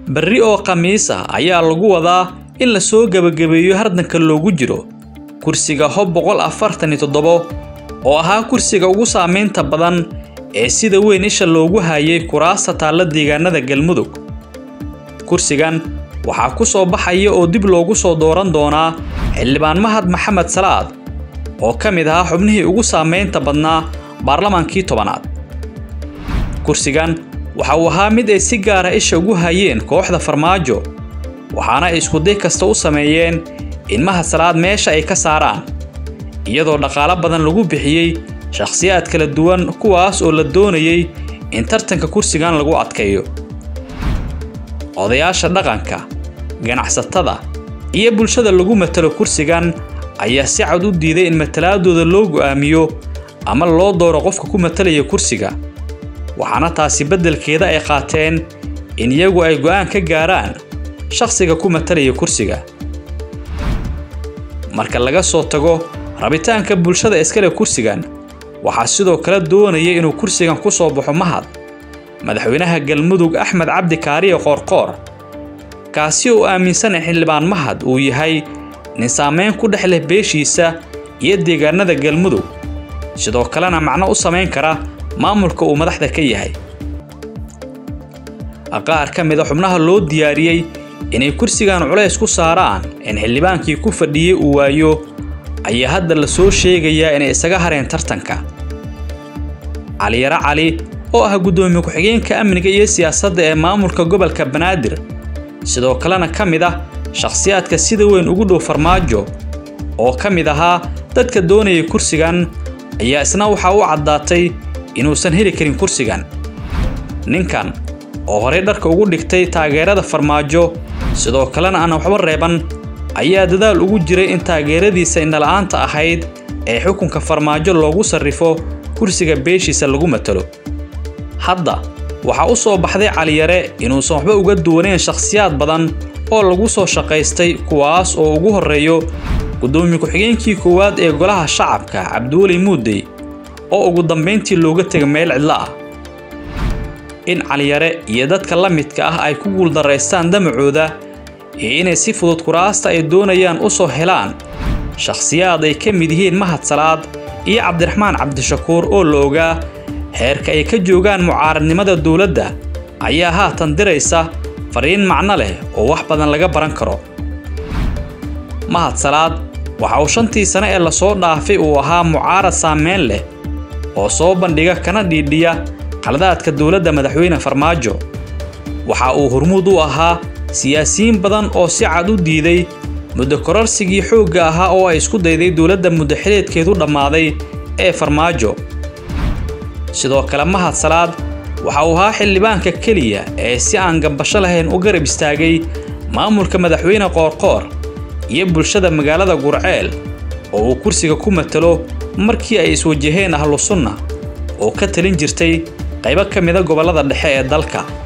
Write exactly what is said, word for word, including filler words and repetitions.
berri oo khamiis ah ayaa lagu wadaa in la soo gabagabeeyo hardanka loogu jiro kursiga Hob boqol afartan iyo toddoba oo ahaa kursiga ugu saameynta badan ee sida weyn isha loogu hayay kuraasta taalla deegaanada Galmudug. Kursigan waxaa ku soo baxaya oo dib loogu soo dooran doonaa xildhibaan Mahad Maxamed Salaad oo ka mid ah xubnihii ugu saameynta badnaa baarlamaankii tobanaad. Kursigan waxa uu ahaa mid ay si gaar ah isha ugu hayeen kooxda Farmaajo waxaana ay isku day kasta u sameeyeen in Mahad Salaad meesha ay ka saaraan iyadoo dhaqaale badan lagu bixiyay shakhsiyaad kala duwan kuwaas oo la doonayay in tartanka kursigan lagu adkeeyo. Odayaasha dhaqanka, ganacsatada iyo bulshada lagu matalo kursigan ayaa si cad u diiday in matalaadooda loo go'aamiyo ama loo dooro qofka ku matalaya kursiga. waxaana taasi beddelkeeda ay qaateen in iyagu ay go'aan ka gaaraan shakhsiga ku matalaya kursiga. Marka laga soo tago rabitaanka bulshada iskale kursigan, waxaa sidoo kale doonayay inuu kursigan ku soo baxo Mahad madaxweynaha Galmudug Axmed Cabdi Kaariye Qoorqoor, kaasi oo aaminsan in xildhibaan Mahad uu yahay nin saameyn ku dhex leh beeshiisa iyo deegaanada Galmudug, sidoo kalena macno u sameyn kara maamulka uu madaxda ka yahay. Qaar ka mid ah xubnaha loo diyaariyay inay kursigan culays ku saaraan in xildhibaankii ku fadhiyay uu waayo ayaa hadda la soo sheegayaa inay isaga hareen tartanka. Cali Yara Cali oo ah gudoomiye ku-xigeenka amniga iyo siyaasadda ee maamulka gobolka Banaadir, sidoo kalena ka mid ah shakhsiyaadka sida weyn ugu dhow Farmaajo oo ka mid ahaa dadka doonayay kursigan, ayaa isna waxa uu caddaatay inuusan heli karin kursigan. Ninkan oo hore dharka ugu dhigtay taageerada Farmaajo sidoo kalena aan waxba reeban ayaa dadaal ugu jiray in taageeradiisa indhala'aanta ahayd ee xukunka Farmaajo loogu sarrifo kursiga beeshiisa lagu matalo. Hadda waxa uu soo baxday Cali Yare inuusan waxba uga duwaneen shakhsiyaad badan oo lagu soo shaqaystay kuwaas oo ugu horeeyo gudoomiye ku-xigeenkii koowaad ee golaha shacabka Cabdiweli Muudey oo ugu dambeyntii looga tagay meel cidla ah. In Cali Yare iyo dadka la midka ah ay ku guul dareystaan damacooda iyo inay si fudud kuraasta ay doonayaan u soo helaan shakhsiyaad ay ka mid yihiin Mahad Salaad iyo Cabdiraxmaan Cabdishakuur oo la ogaa heerka ay ka joogaan mucaaradnimada dawladda ayaa haatan diraysa fariin macno leh oo wax badan laga baran karo. Mahad Salaad waxa uu shantii sano ee la soo dhaafay uu ahaa mucaarad saameyn leh oo soo bandhiga kana dhiidhiya qaladaadka dawladda madaxweyne Farmaajo. waxa uu hormuud u ahaa siyaasiyiin badan oo si cad u diiday muddo kororsigii xoogga ahaa oo ay isku dayday dawladda muddo xileedkeedu dhammaaday ee Farmaajo. sidoo kale Mahad Salaad waxa uu ahaa xildhibaanka kaliya ee si aan gambasho lahayn u garab istaagay maamulka madaxweyne Qoorqoor iyo bulshada magaalada Gurceel oo uu kursiga ku matalo markii ay iswajaheen ahlu sunna oo ka talin jirtay qaybo ka mid ah gobolada dhexe ee dalka.